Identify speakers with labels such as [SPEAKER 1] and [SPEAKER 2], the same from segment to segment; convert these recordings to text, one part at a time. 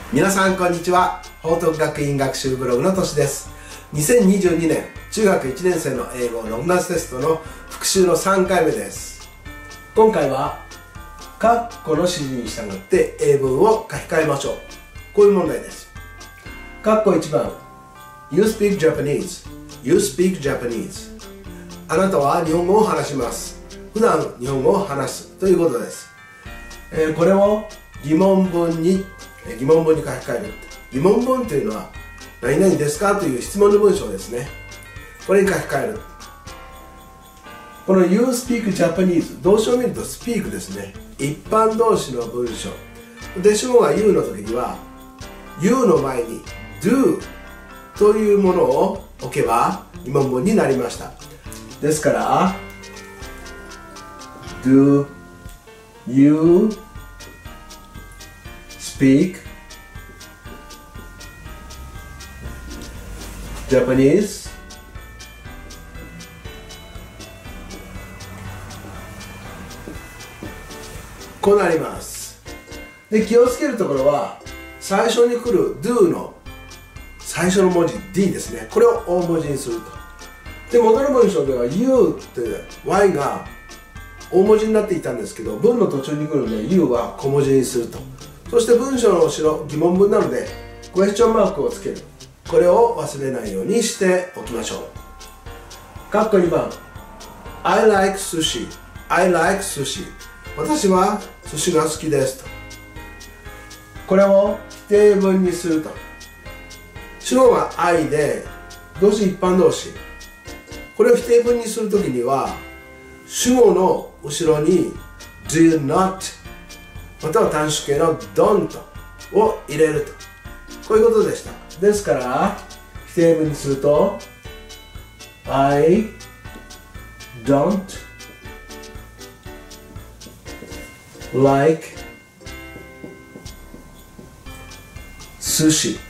[SPEAKER 1] 皆さんこんにちは。報徳学院学習ブログのとしです。2022年中学1年生の英語6月テストの復習の3回目です。今回は括弧の指示に従って英文を書き換えましょう。こういう問題です。括弧1番 You speak Japanese You speak Japanese あなたは日本語を話します。普段日本語を話すということです。これを疑問文に書き換える。疑問文というのは何々ですかという質問の文章ですね。これに書き換える。この You speak Japanese 動詞を見ると speak ですね。一般動詞の文章で主語が You の時には You の前に Do というものを置けば疑問文になりました。ですからDo you speak Japanese? こうなります。で、気をつけるところは最初に来る do の最初の文字 D ですね。これを大文字にすると。で、元の文章では You って Y が大文字になっていたんですけど、文の途中に来るので You は小文字にすると。そして文章の後ろ疑問文なのでクエスチョンマークをつける。これを忘れないようにしておきましょう。括弧2番 I like sushi I like sushi 私は寿司が好きですと。これを否定文にすると。主語が I で動詞一般動詞、これを否定文にするときには主語の後ろに do not または短縮形の don't を入れると。こういうことでした。ですから否定文にすると I don't like sushi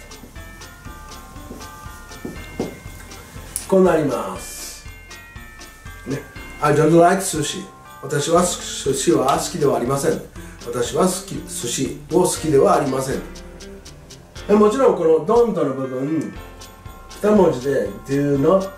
[SPEAKER 1] こうなります、ね、I don't like sushi 私は寿司は好きではありません。私は寿司を好きではありません。もちろんこの don't の部分2文字で do not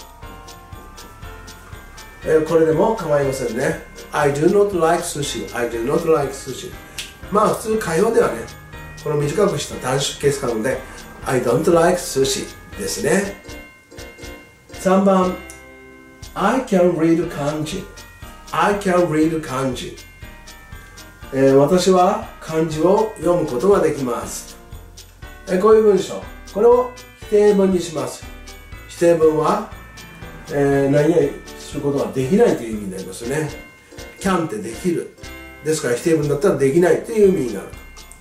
[SPEAKER 1] これでも構いませんね。I do not like sushi I do not like sushi まあ普通会話ではねこの短くした短縮形使うので I don't like sushi ですね。3番 I can read 漢字 I can read 漢字、私は漢字を読むことができます。こういう文章、これを否定文にします。否定文は、何々することができないという意味になりますよね。can ってできる。ですから否定文だったらできないという意味になる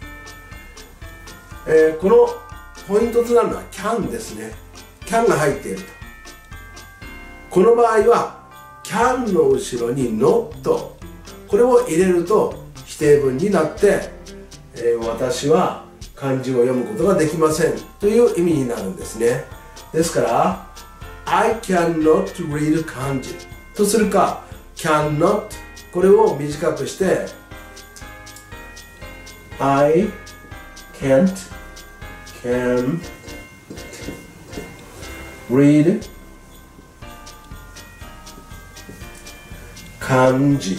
[SPEAKER 1] と。このポイントとなるのは can ですね。can が入っていると。この場合は can の後ろに not これを入れると否定文になって、私は漢字を読むことができませんという意味になるんですね。ですから I cannot read 漢字とするか cannot これを短くして I can read 漢字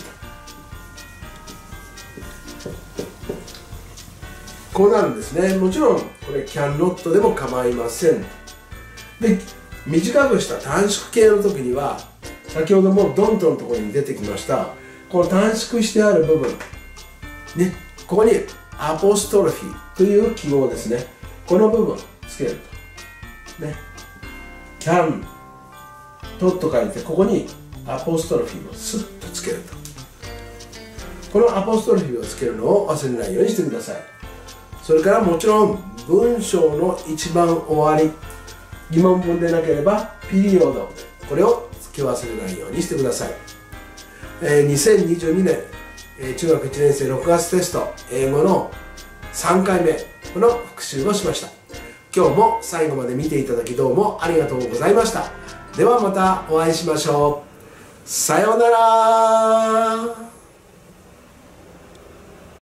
[SPEAKER 1] こうなるんですね。もちろんこれ cannot でも構いません。で、短くした短縮形の時には先ほども don't のところに出てきましたこの短縮してある部分ね、ここにアポストロフィーという記号ですね。この部分つけるとね、can と書いてここにアポストロフィーをスッとつけると。このアポストロフィーをつけるのを忘れないようにしてください。それからもちろん文章の一番終わり疑問文でなければピリオドこれを付け忘れないようにしてください。2022年、中学1年生6月テスト英語の3回目この復習をしました。今日も最後まで見ていただきどうもありがとうございました。ではまたお会いしましょう。さようなら。